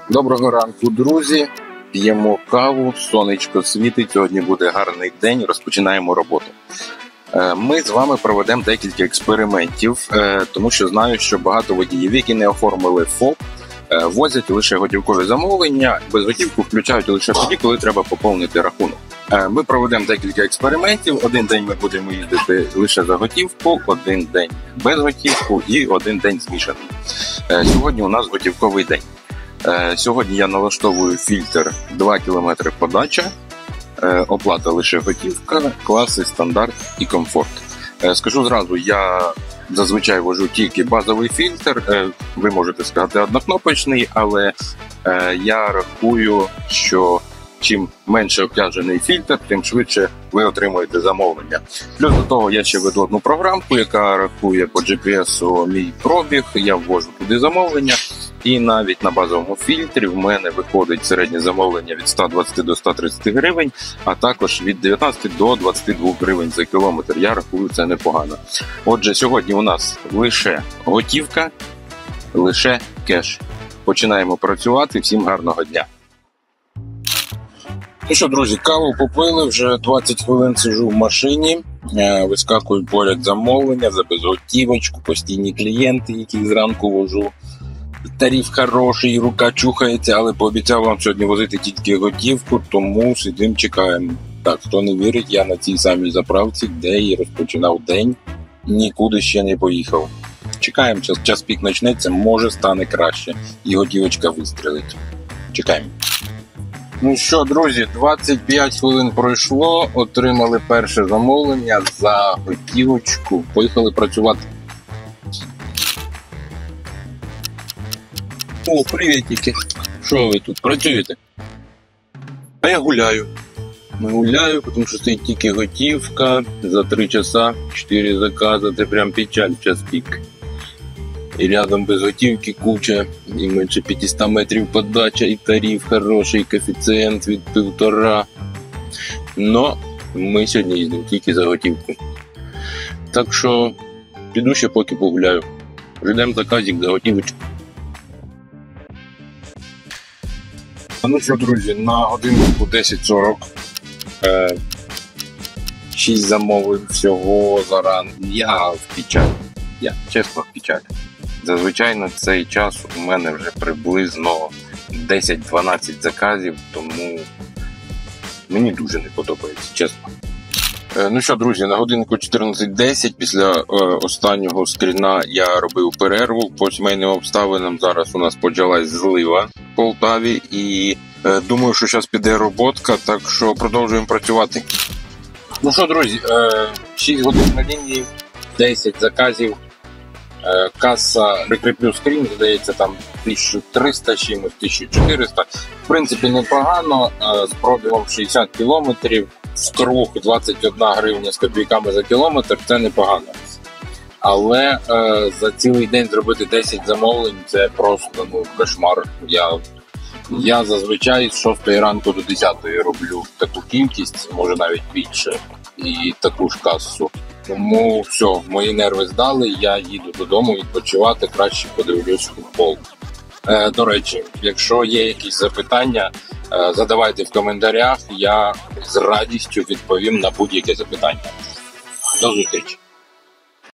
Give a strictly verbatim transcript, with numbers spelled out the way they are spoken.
Доброго ранку, друзі. П'ємо каву, сонечко світить, сьогодні буде гарний день, розпочинаємо роботу. Ми з вами проведемо декілька експериментів, тому що знаю, що багато водіїв, які не оформили ФОП, возять лише готівкові замовлення, безготівку включають лише тоді, коли треба поповнити рахунок. Ми проведемо декілька експериментів. Один день ми будемо їздити лише за готівку, один день без готівку і один день змішаний. Сьогодні у нас готівковий день. Сьогодні я налаштовую фільтр два кілометри подача, оплата лише готівка, класи, стандарт і комфорт. Скажу зразу, я зазвичай вожу тільки базовий фільтр, ви можете сказати однокнопочний, але я рахую, що чим менше обтяжений фільтр, тим швидше ви отримуєте замовлення. Плюс до того я ще веду одну програмку, яка рахує по джі пі ес-у мій пробіг, я ввожу туди замовлення. І навіть на базовому фільтрі в мене виходить середнє замовлення від ста двадцяти до ста тридцяти гривень, а також від дев'ятнадцяти до двадцяти двох гривень за кілометр. Я рахую, це непогано. Отже, сьогодні у нас лише готівка, лише кеш. Починаємо працювати. Всім гарного дня. Ну що, друзі, каву попили, вже двадцять хвилин сиджу в машині, вискакують поряд замовлення за безготівочку, постійні клієнти, яких зранку вожу. Тариф хороший, рука чухається, але пообіцяв вам сьогодні возити тільки готівку, тому сидим, чекаємо. Так, хто не вірить, я на цій самій заправці, де і розпочинав день, нікуди ще не поїхав. Чекаємо, час, час пік почнеться, може стане краще, і готівочка вистрілить. Чекаємо. Ну що, друзі, двадцять п'ять хвилин пройшло, отримали перше замовлення за готівочку, поїхали працювати. О, привітики. Що ви тут працюєте? А я гуляю. Я гуляю, тому що стоїть тільки готівка. За три часа, чотири закази, це прям печаль в час пік. І рядом без готівки куча, і менше п'ятсот метрів подача, і тариф хороший, коефіцієнт від півтора. Но ми сьогодні їздимо тільки за готівку. Так що піду ще поки погуляю. Ждемо заказик за готівочку. Ну що, друзі, на годинку десять сорок, е, шість замовлень всього за ран. Я в печалі, я чесно в печалі. Зазвичай на цей час у мене вже приблизно десять-дванадцять заказів, тому мені дуже не подобається, чесно. Е, ну що, друзі, на годинку чотирнадцять десять після е, останнього скріна я робив перерву по сімейним обставинам. Зараз у нас почалась злива в Полтаві і е, думаю, що зараз піде роботка, так що продовжуємо працювати. Ну що, друзі, е, шість годин на лінії, десять заказів, е, каса, прикріплю скрін, здається, там тисяча триста чимось, тисяча чотириста. В принципі, непогано, е, з пробігом шістдесят кілометрів. В круг двадцять одна гривня з копійками за кілометр, це непогано. Але е, за цілий день зробити десять замовлень – це просто ну, кошмар. Я, я зазвичай з шостої ранку до десятої роблю таку кількість, може навіть більше, і таку ж касу. Тому все, мої нерви здали, я їду додому відпочивати, краще подивлюсь футбол. Е, до речі, якщо є якісь запитання, е, задавайте в коментарях, я з радістю відповім на будь-яке запитання. До зустрічі!